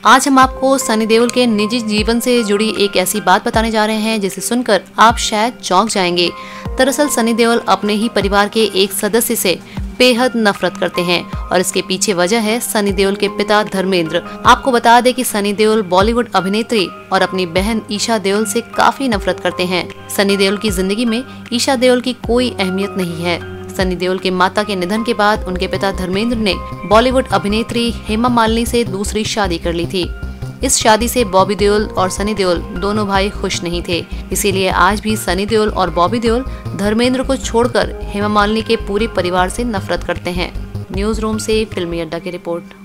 आज हम आपको सनी देओल के निजी जीवन से जुड़ी एक ऐसी बात बताने जा रहे हैं जिसे सुनकर आप शायद चौंक जाएंगे। दरअसल सनी देओल अपने ही परिवार के एक सदस्य से बेहद नफरत करते हैं और इसके पीछे वजह है सनी देओल के पिता धर्मेंद्र। आपको बता दें कि सनी देओल बॉलीवुड अभिनेत्री और अपनी बहन ईशा देओल से काफी नफरत करते हैं। सनी देओल की जिंदगी में ईशा देओल की कोई अहमियत नहीं है। सनी देओल के माता के निधन के बाद उनके पिता धर्मेंद्र ने बॉलीवुड अभिनेत्री हेमा मालिनी से दूसरी शादी कर ली थी। इस शादी से बॉबी देओल और सनी देओल दोनों भाई खुश नहीं थे। इसीलिए आज भी सनी देओल और बॉबी देओल धर्मेंद्र को छोड़कर हेमा मालिनी के पूरे परिवार से नफरत करते हैं। न्यूज रूम से फिल्मी अड्डा की रिपोर्ट।